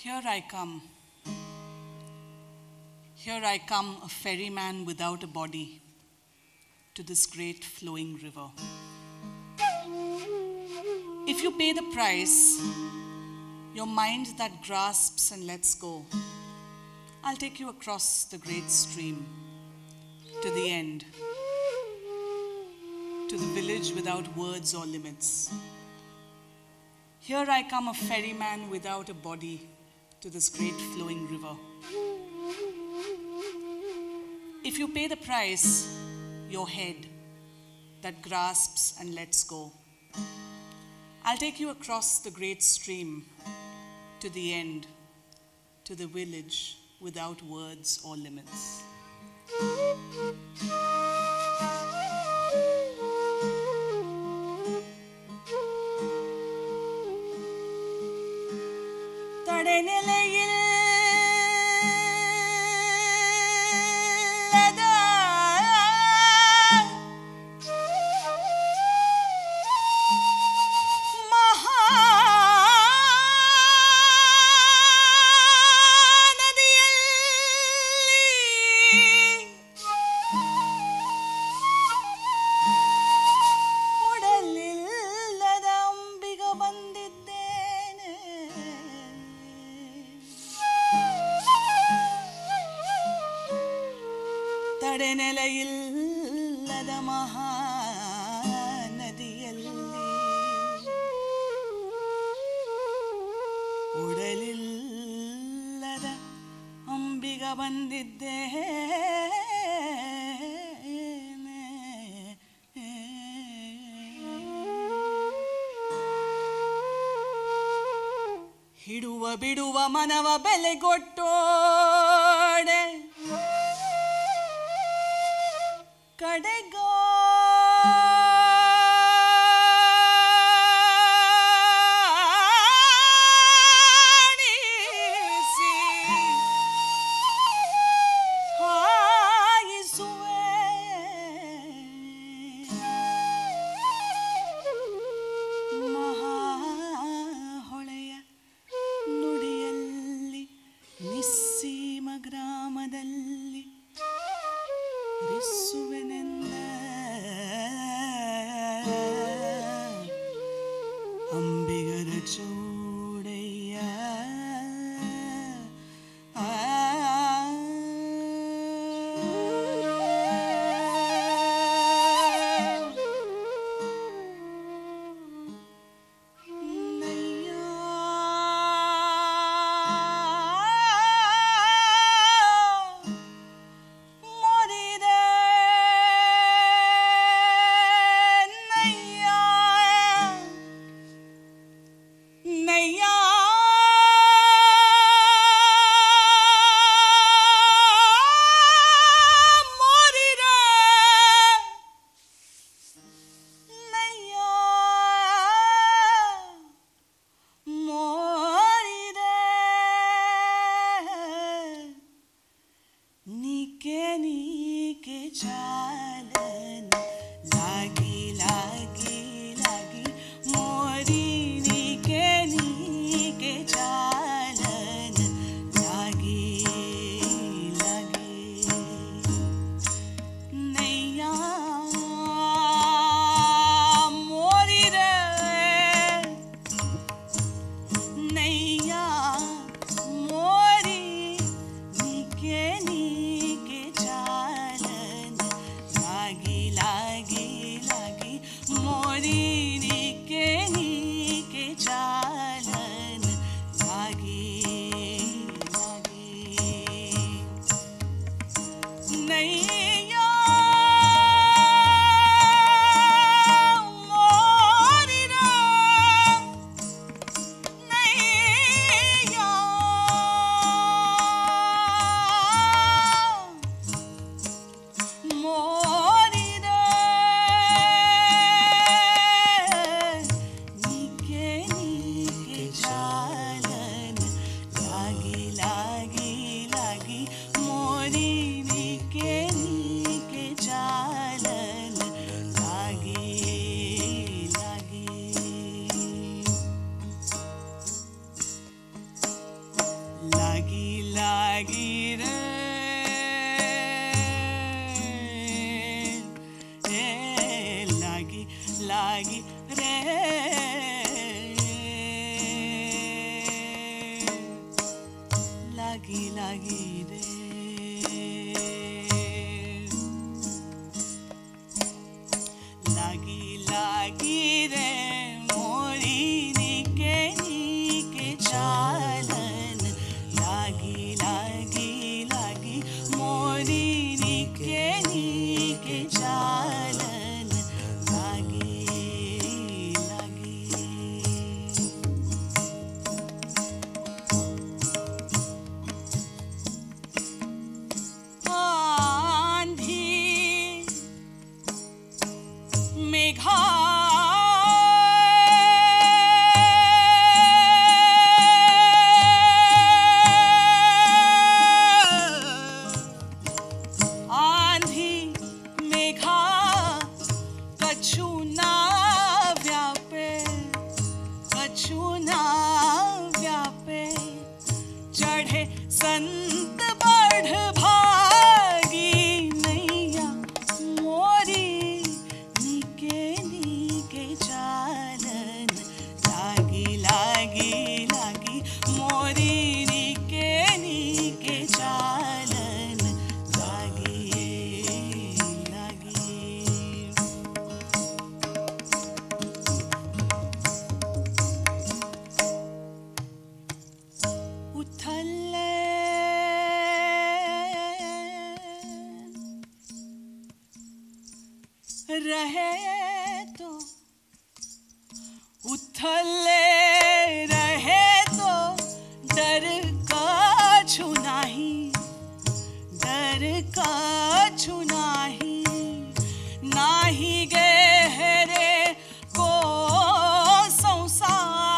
Here I come. Here I come, a ferryman without a body, to this great flowing river. If you pay the price, your mind that grasps and lets go, I'll take you across the great stream, to the end, to the village without words or limits. Here I come, a ferryman without a body, to this great flowing river. If you pay the price, your head that grasps and lets go, I'll take you across the great stream, to the end, to the village without words or limits. ತಡೆನೆಲೆಯಿಲ್ಲದ ಮಹಾನದಿಯಲ್ಲಿ ಉಡಲಿಲ್ಲದ ಅಂಬಿಗ ಬಂದಿದ್ದೇನೆ. ಹಿಡುವ ಬಿಡುವ ಮನವ ಬೆಲೆಗೊಟ್ಟೋಡೆ ಕಡೆಗಾಣಿಸಿ ಹಾಯಿಸುವೆ. ಮಹಾಹೊಳೆಯ ನುಡಿಯಲ್ಲಿ ನಿಸ್ಸೀಮ ಗ್ರಾಮದಲ್ಲಿ ರಿಸುವೆನೆಂದ लागी रे लागी लागी रे लागी लागी रे लागी लागी रे मोरी नीके चालन लागी लागी लागी मोरी नीके चालन लागी लागी आंधी मेघा आंधी मेघा कछु ना व्यापे कछु ना व्यापे चढ़े संत बढ़ भागी नैया मोरी नीके चालन लागी लागी लागी मोरी नीके चालन लागी लागी उथले रहे तो उथले रहे तो डर कछु नाही डर कछु नाही नाही गहरे को संसार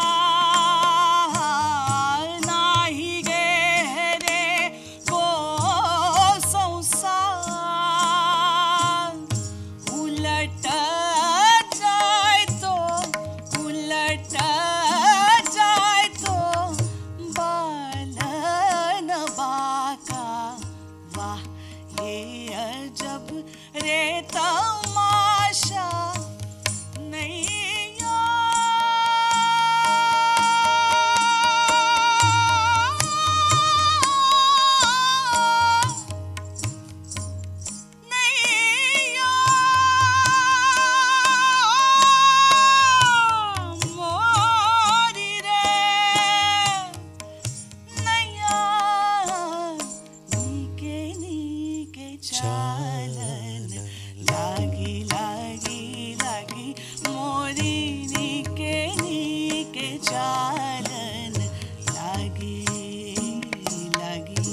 नाही गहरे को संसार उलट जाए तो बालन बाका वाह ये अजब रे तमाशा नैया नैया मोरी रे नैया नीके चालन लागी लागी लागी मोरी नीके चालन लागी लागी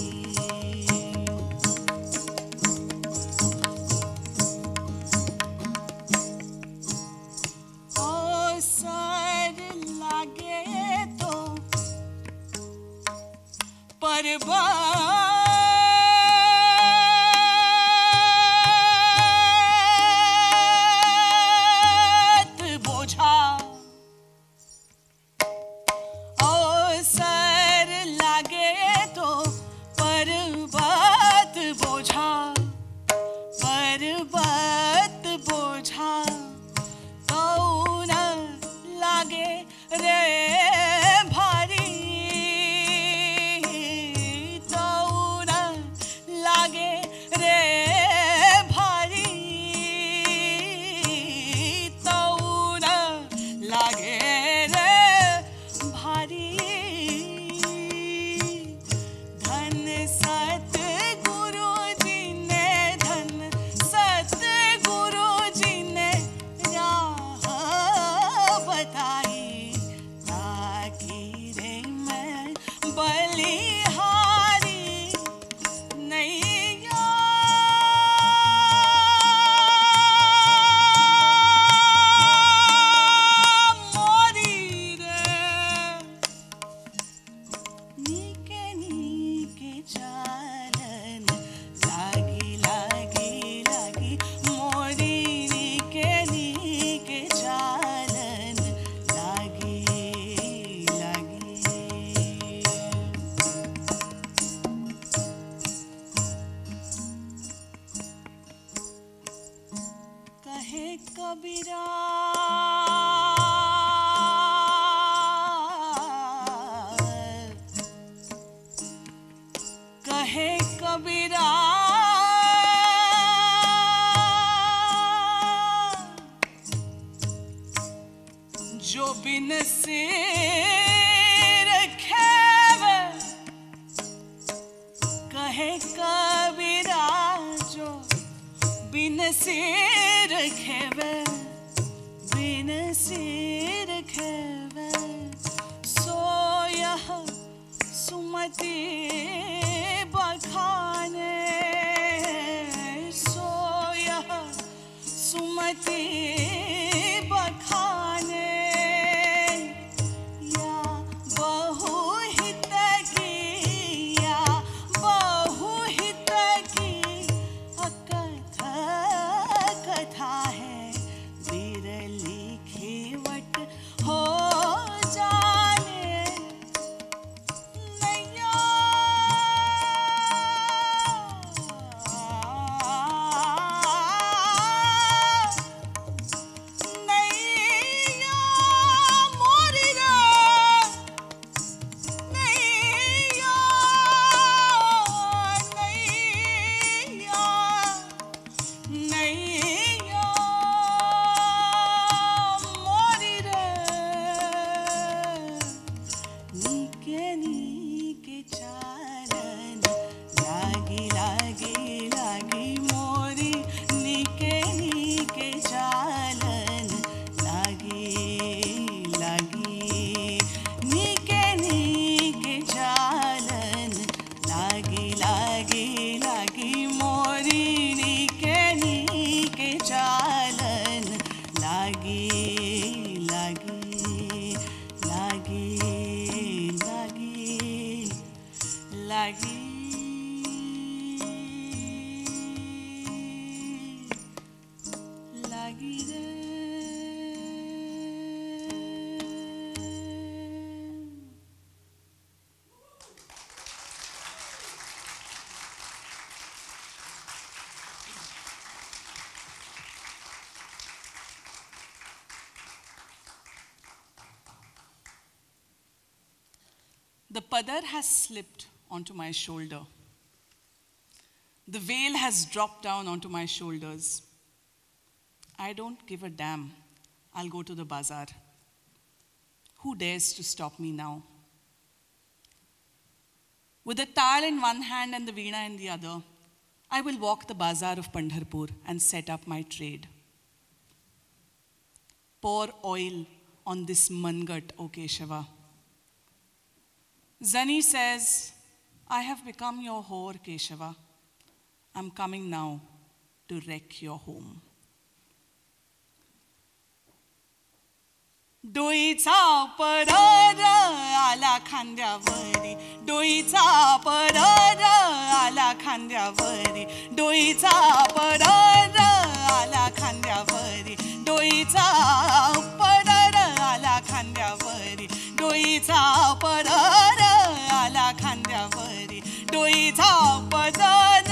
ओ सर लागे तो पर्वत बोझा ओ सर लागे तो पर्वत बोझा पर्वत बोझा कौन लागे रे भारी तो सुमती बखाने सोया सुमती बखाने या बहुहित की या बहुहित की अकथा कथा है विरली खेवट हो जाने नैया नैया मोरी रे नैया नैया नैया मोरी रे नीके नीके चालन लागी लागी लागी मोरी नीके नीके चालन लागी लागी नीके नीके चालन लागी लागी लागी मोरी नीके नीके चालन लागी लागी लागी लागी लागी लागी रे The padar has slipped onto my shoulder. The veil has dropped down onto my shoulders. I don't give a damn. I'll go to the bazaar. Who dares to stop me now? With the tal in one hand and the veena in the other, I will walk the bazaar of Pandharpur and set up my trade. Pour oil on this mangat, O Keshava. Zani says, I have become your whore, Keshava. I'm coming now to wreck your home. डोईचा परर आला खांद्यावरी डोईचा परर आला खांद्यावरी डोईचा परर आला खांद्यावरी डोईचा परर आला खांद्यावरी डोईचा परर आला खांद्यावरी डोईचा परर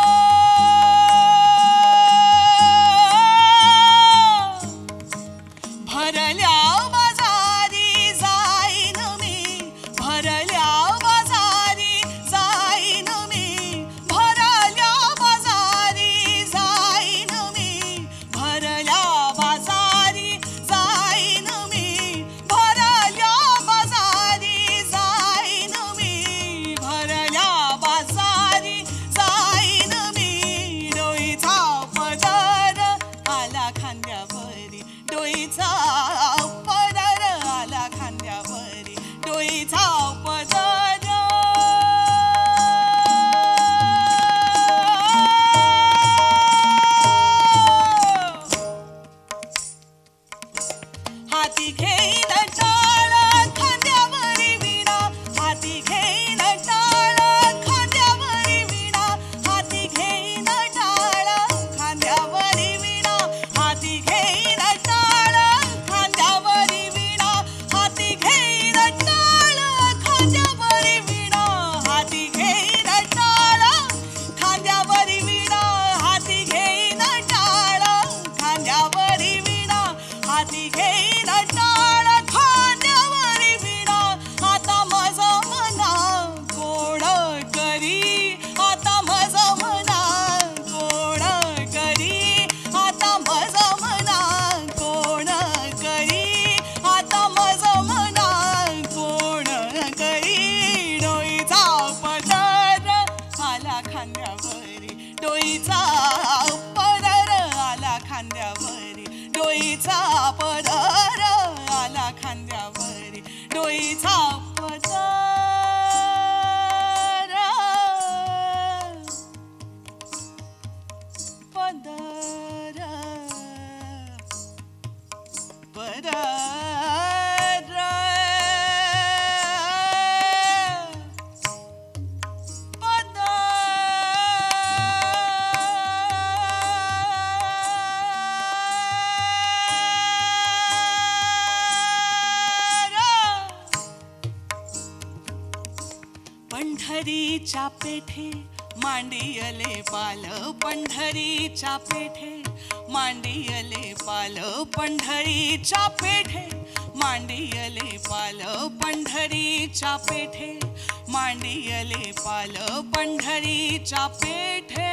भरल्या बाजारी जाईन मी भरल्या बाजारी जाईन मी भरल्या बाजारी जाईन मी भरल्या बाजारी जाईन मी भरल्या बाजारी पंढरीच्या पेठे मांडियले पाल, पंढरीच्या पेठे मांडियले पाल, पंढरीच्या पेठे मांडियले पाल, पंढरीच्या पेठे मांडियले पाल, पंढरीच्या पेठे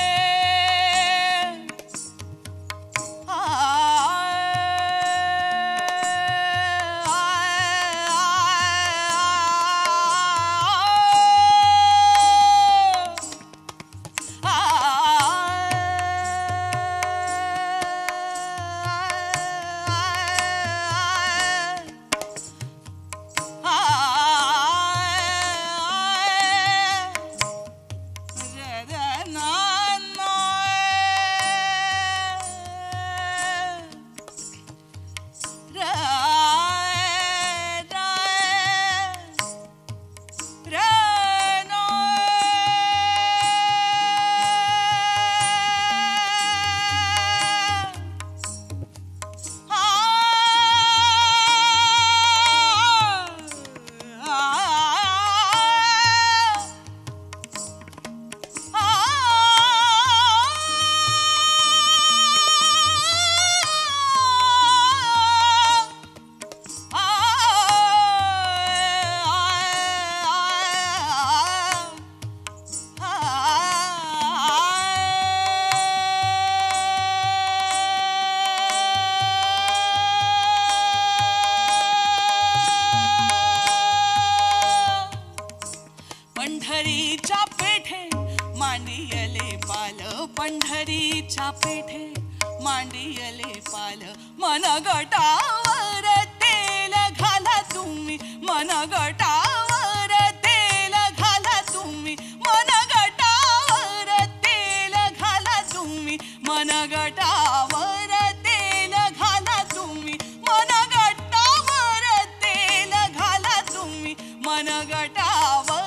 पंढरीच्या पेठे मांडियले पाल, पंढरीच्या पेठे मांडियले पाल, मन गटावर तेल घाला तुम्ही, मन गटावर तेल घाला तुम्ही, मन गटावर तेल घाला तुम्ही, मन गटावर तेल घाला तुम्ही, मन गटावर तेल घाला तुम्ही, मन गटावर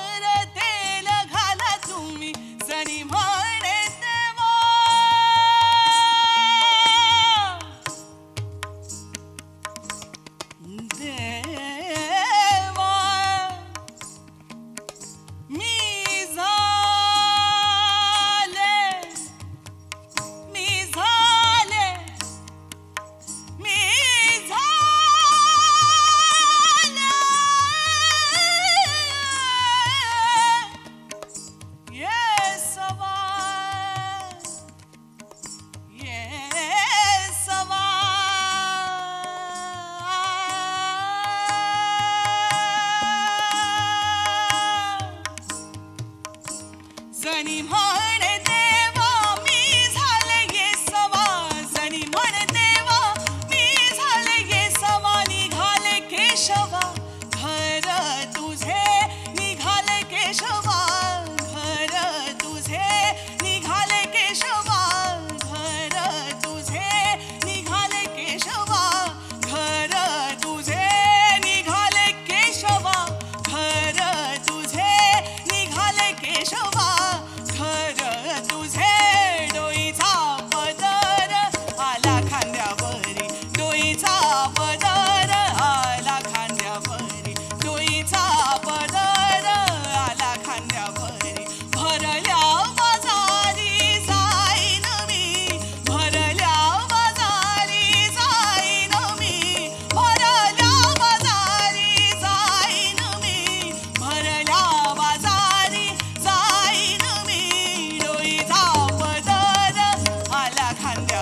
जनी म्हणे देवा मी झाले येसवा, जनी म्हणे देवा मी झाले येसवा, निघाले केशवा घर तुझे, निघाले केशवा घर तुझे, निघाले केशवा घर तुझे, निघाले केशवा घर तुझे, निघाले केशवा घर तुझे, निघाले केशवा घर तुझे, डोईचा पदर आला खांद्यावरी, डोईचा पदर आला खांद्यावरी, डोईचा पदर आला खांद्यावरी, भरल्या बाजारी जाईन मी, भरल्या बाजारी जाईन मी, भरल्या बाजारी जाईन मी, भरल्या बाजारी जाईन मी, डोईचा पदर आला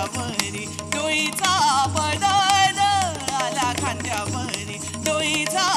खांद्यावरी, डोईचा पदर आला खांद्यावरी, डोईचा